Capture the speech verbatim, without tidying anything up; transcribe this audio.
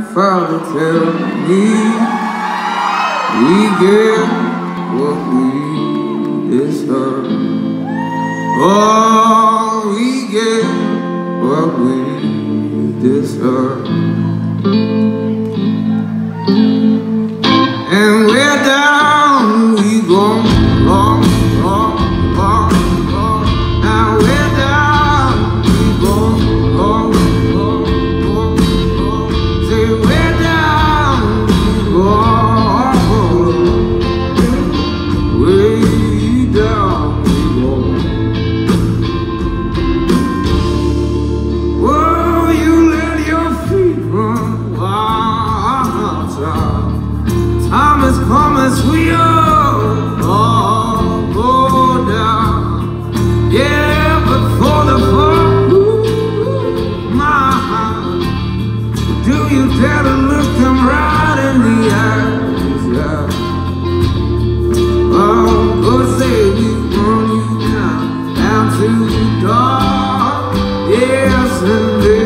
Father, tell me we get what we deserve. Oh, we get what we deserve. And we're down, we go long, long, long, long. Now we're down, we go long, long, long, long. Say we're down, we go way down, we go. Whoa, you let your feet run wild, child. Time has come as we all, all go down. Yeah, but for the fall, my heart, do you dare to look them right in the eyes? Yeah. Oh, go say we've run you down, down to the dark. Yes, and